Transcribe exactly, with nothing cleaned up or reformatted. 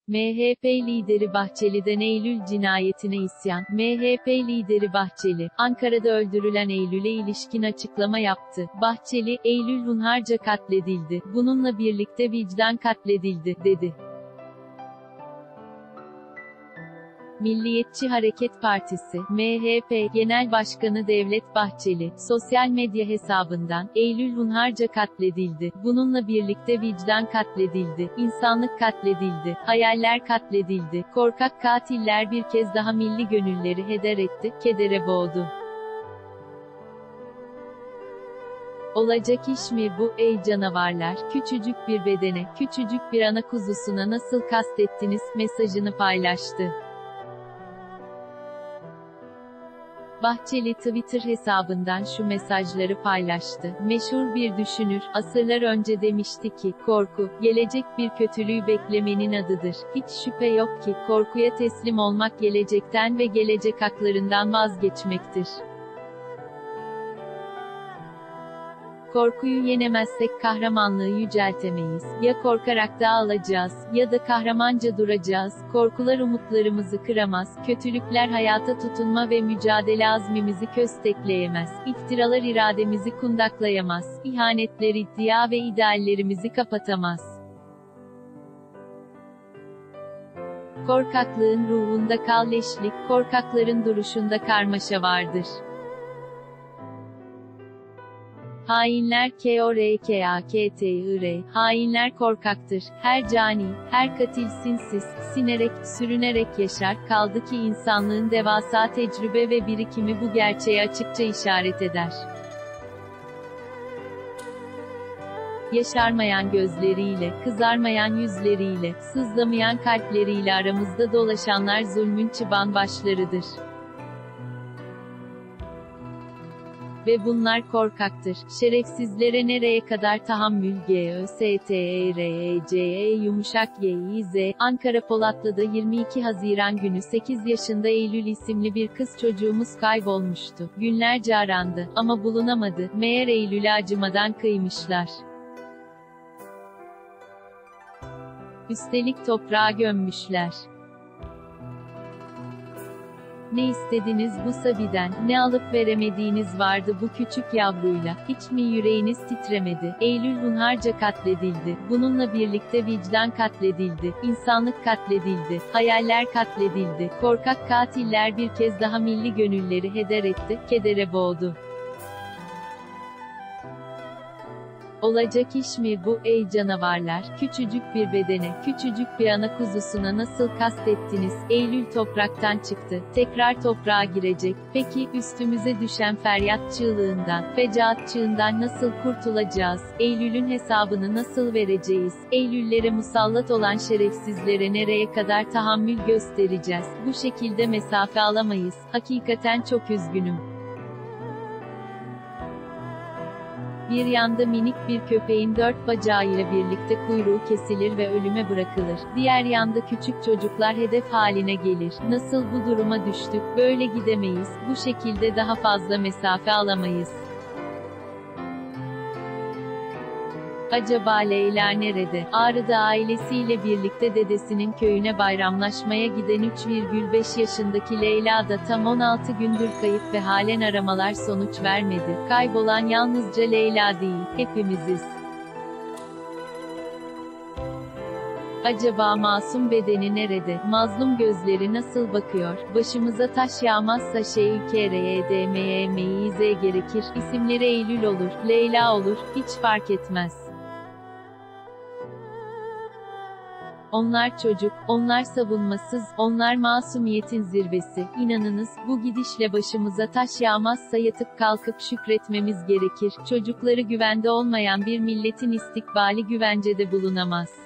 M H P lideri Bahçeli'den Eylül cinayetine isyan. M H P lideri Bahçeli, Ankara'da öldürülen Eylül'e ilişkin açıklama yaptı. Bahçeli, Eylül hunharca katledildi, bununla birlikte vicdan katledildi, dedi. Milliyetçi Hareket Partisi, M H P, Genel Başkanı Devlet Bahçeli, sosyal medya hesabından, Eylül hunharca katledildi, bununla birlikte vicdan katledildi, insanlık katledildi, hayaller katledildi, korkak katiller bir kez daha milli gönülleri heder etti, kedere boğdu. Olacak iş mi bu, ey canavarlar, küçücük bir bedene, küçücük bir ana kuzusuna nasıl kastettiniz, mesajını paylaştı. Bahçeli Twitter hesabından şu mesajları paylaştı. Meşhur bir düşünür, asırlar önce demişti ki, korku, gelecek bir kötülüğü beklemenin adıdır. Hiç şüphe yok ki, korkuya teslim olmak gelecekten ve gelecek haklarından vazgeçmektir. Korkuyu yenemezsek kahramanlığı yüceltemeyiz. Ya korkarak dağılacağız, ya da kahramanca duracağız. Korkular umutlarımızı kıramaz, kötülükler hayata tutunma ve mücadele azmimizi köstekleyemez. İftiralar irademizi kundaklayamaz. İhanetler iddia ve ideallerimizi kapatamaz. Korkaklığın ruhunda kalleşlik, korkakların duruşunda karmaşa vardır. Hainler K O R K A K T I R, hainler korkaktır, her cani, her katil sinsiz, sinerek, sürünerek yaşar, kaldı ki insanlığın devasa tecrübe ve birikimi bu gerçeğe açıkça işaret eder. Yaşarmayan gözleriyle, kızarmayan yüzleriyle, sızlamayan kalpleriyle aramızda dolaşanlar zulmün çıban başlarıdır. Ve bunlar korkaktır. Şerefsizlere nereye kadar tahammül? G Ö S T E R E C E yumuşak G İ Z, Ankara Polatlı'da yirmi iki Haziran günü sekiz yaşında Eylül isimli bir kız çocuğumuz kaybolmuştu. Günlerce arandı, ama bulunamadı. Meğer Eylül'e acımadan kıymışlar. Üstelik toprağa gömmüşler. Ne istediniz bu Sabi'den, ne alıp veremediğiniz vardı bu küçük yavruyla, hiç mi yüreğiniz titremedi? Eylül hunharca katledildi, bununla birlikte vicdan katledildi, insanlık katledildi, hayaller katledildi, korkak katiller bir kez daha milli gönülleri heder etti, kedere boğdu. Olacak iş mi bu, ey canavarlar, küçücük bir bedene, küçücük bir ana kuzusuna nasıl kastettiniz? Eylül topraktan çıktı, tekrar toprağa girecek, peki, üstümüze düşen feryat çığlığından, fecaat çığından nasıl kurtulacağız? Eylül'ün hesabını nasıl vereceğiz? Eylüllere musallat olan şerefsizlere nereye kadar tahammül göstereceğiz? Bu şekilde mesafe alamayız, hakikaten çok üzgünüm. Bir yanda minik bir köpeğin dört bacağıyla birlikte kuyruğu kesilir ve ölüme bırakılır. Diğer yanda küçük çocuklar hedef haline gelir. Nasıl bu duruma düştük? Böyle gidemeyiz. Bu şekilde daha fazla mesafe alamayız. Acaba Leyla nerede? Ağrı'da ailesiyle birlikte dedesinin köyüne bayramlaşmaya giden üç virgül beş yaşındaki Leyla da tam on altı gündür kayıp ve halen aramalar sonuç vermedi. Kaybolan yalnızca Leyla değil, hepimiziz. Acaba masum bedeni nerede? Mazlum gözleri nasıl bakıyor? Başımıza taş yağmazsa Ş Ü K R Y D M E M İ Z gerekir. İsimleri Eylül olur, Leyla olur, hiç fark etmez. Onlar çocuk, onlar savunmasız, onlar masumiyetin zirvesi. İnanınız, bu gidişle başımıza taş yağmazsa yatıp kalkıp şükretmemiz gerekir. Çocukları güvende olmayan bir milletin istikbali güvencede bulunamaz.